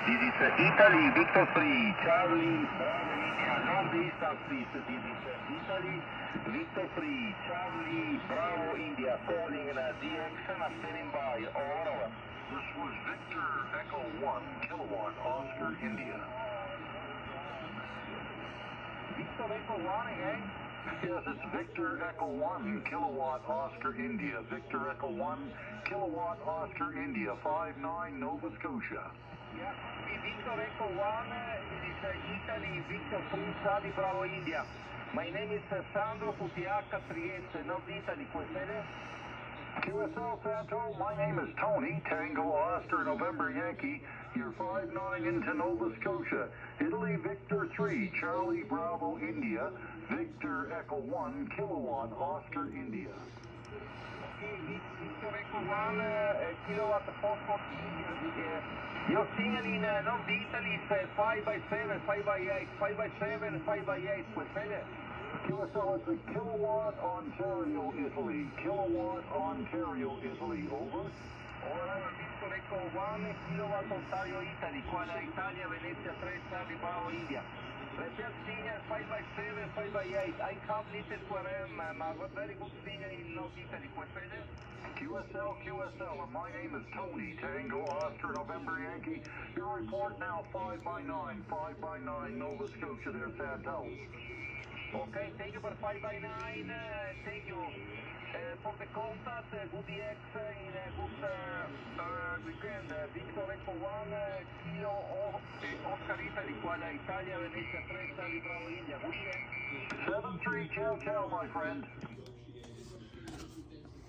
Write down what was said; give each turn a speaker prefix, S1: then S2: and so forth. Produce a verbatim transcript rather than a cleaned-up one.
S1: This is uh, Italy, Victor three, Charlie, Bravo India, northeast up please. This is uh, Italy, Victor three, Charlie, Bravo India, calling in uh, D X, I'm standing by, over.
S2: This was Victor Echo one, kilowatt, Oscar, India.
S1: Victor Echo one again?
S2: Yes, it's Victor Echo one, kilowatt, Oscar, India. Victor Echo one, kilowatt, Oscar, India, five nine, Nova Scotia.
S1: Yeah, Victor Echo one, it is uh, Italy, Victor three, Charlie, Bravo India. My name is uh, Sandro Q T H Trieste, North Italy, Questele.
S2: Q S L Santo, my name is Tony, Tango Oscar November Yankee. You're five nine into Nova Scotia. Italy, Victor three, Charlie, Bravo, India. Victor Echo one, kilowatt, Oscar, India.
S1: Okay, Victor Echo one, uh, kilowatt, Foxtrot, India. Your signal in uh, North Italy is uh, five by seven, five by eight, five by seven, five by eight, Questele.
S2: Q S L is a kilowatt, Ontario, Italy. Kilowatt, Ontario, Italy. Over.
S1: Ora Victor Echo one, kilowatt, Ontario, Italy. Quadra Italia, Venezia three, Charlie, Bravo, India. Repeat signal five by seven, five by eight. I have little Q R M, um, very good signal in North Italy. Questele.
S2: Q S L, Q S L, and my name is Tony, Tango Oscar November Yankee. Your report now five by nine, five by nine, Nova Scotia there, Santos.
S1: Okay, thank you for five by nine, uh, thank you uh, for the contact, uh, good D X uh, in a good uh, uh, weekend, uh, Victor Echo one, uh, Kilo o, uh, Oscar Italy, Quadra Italia, Venezia three, Charlie, Bravo, India, good D X.
S2: seven three, ciao ciao, my friend.